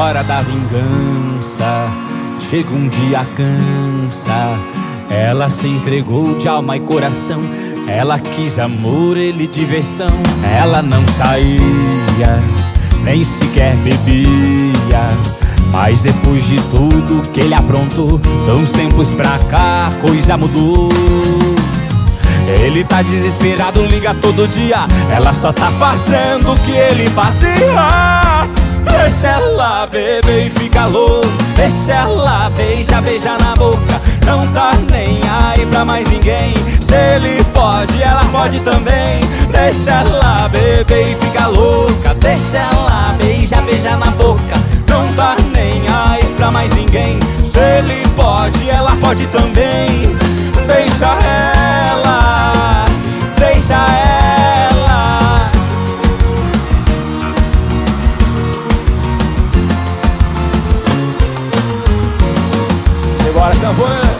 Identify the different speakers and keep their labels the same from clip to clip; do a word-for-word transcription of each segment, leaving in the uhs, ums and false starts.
Speaker 1: Hora da vingança, chega um dia cansa. Ela se entregou de alma e coração. Ela quis amor, ele diversão. Ela não saía, nem sequer bebia, mas depois de tudo que ele aprontou, de uns tempos pra cá a coisa mudou. Ele tá desesperado, liga todo dia. Ela só tá fazendo o que ele fazia. Deixa ela beber e fica louco. Deixa ela beijar, beijar na boca. Não tá nem aí pra mais ninguém. Se ele pode, ela pode também. Deixa ela beber e fica louca. Deixa ela beijar, beijar na boca. Não tá nem aí pra mais ninguém. Se ele pode, ela pode também. Deixa ela, deixa ela. Simbora, sanfona.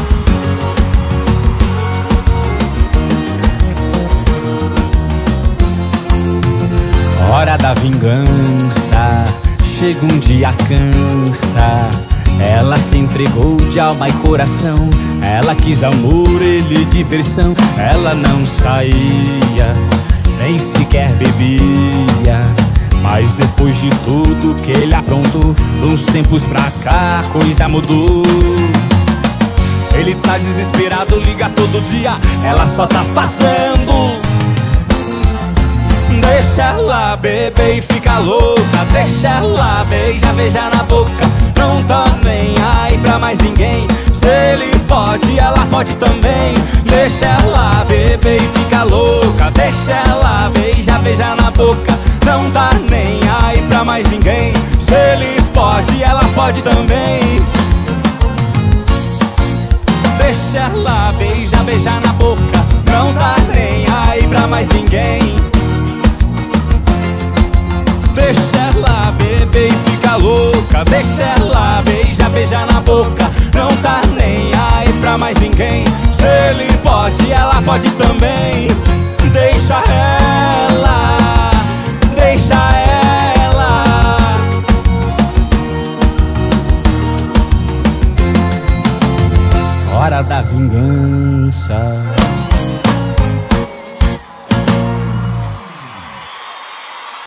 Speaker 1: Hora da vingança, chega um dia cansa. Ela se entregou de alma e coração. Ela quis amor, ele diversão. Ela não saía, nem sequer bebia, mas depois de tudo que ele aprontou, de uns tempos pra cá a coisa mudou. Ele tá desesperado, liga todo dia. Ela só tá fazendo. Deixa ela beber e fica louca. Deixa ela beijar, beijar na boca. Não tá nem aí pra mais ninguém. Se ele pode, ela pode também. Deixa ela beber e fica louca. Deixa ela beijar, beijar na boca. Não tá nem aí pra mais ninguém. Se ele pode, ela pode também. Deixa ela beijar, beijar na boca. Não tá nem aí pra mais ninguém. Deixa ela beber e fica louca. Deixa ela beijar, beijar na boca. Não tá nem aí pra mais ninguém. Se ele pode, ela pode também. Deixa ela, deixa ela. Hora da vingança.